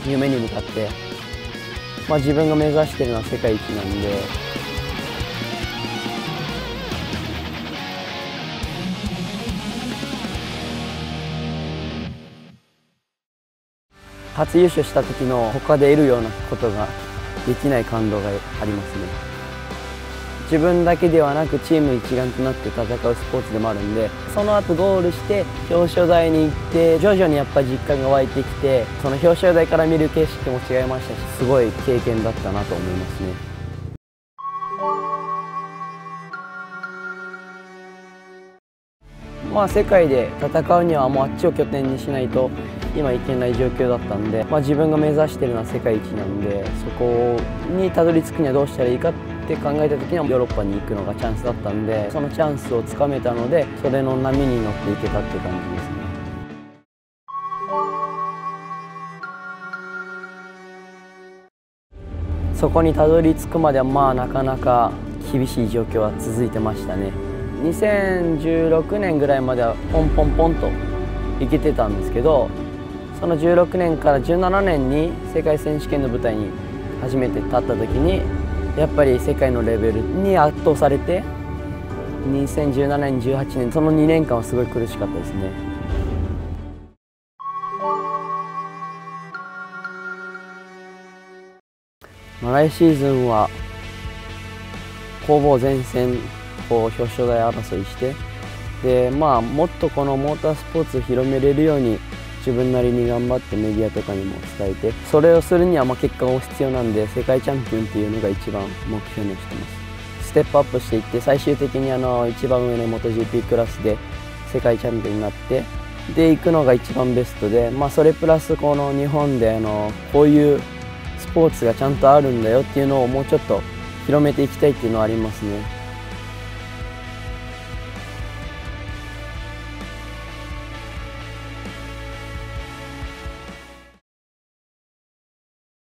夢に向かって、自分が目指しているのは世界一なんで、初優勝した時の他で得るようなことができない感動がありますね。自分だけではなくチーム一丸となって戦うスポーツでもあるんで、その後ゴールして表彰台に行って徐々にやっぱり実感が湧いてきて、その表彰台から見る景色も違いましたし、すごい経験だったなと思いますね。世界で戦うにはもうあっちを拠点にしないと今いけない状況だったんで、自分が目指しているのは世界一なんで、そこにたどり着くにはどうしたらいいかって考えた時にはヨーロッパに行くのがチャンスだったんで、そのチャンスをつかめたので、それの波に乗っていけたって感じですね。そこにたどり着くまではなかなか厳しい状況は続いてましたね。2016年ぐらいまではポンポンポンといけてたんですけど、その16年から17年に世界選手権の舞台に初めて立った時にやっぱり世界のレベルに圧倒されて、2017年18年その2年間はすごい苦しかったですね。来シーズンは攻防前線表彰台争いして、でもっとこのモータースポーツを広めれるように自分なりに頑張ってメディアとかにも伝えて、それをするには結果が必要なんで、世界チャンピオンっていうのが一番目標にしてます。ステップアップしていって、最終的に一番上の MotoGP クラスで世界チャンピオンになってで行くのが一番ベストで、それプラスこの日本でこういうスポーツがちゃんとあるんだよっていうのをもうちょっと広めていきたいっていうのはありますね。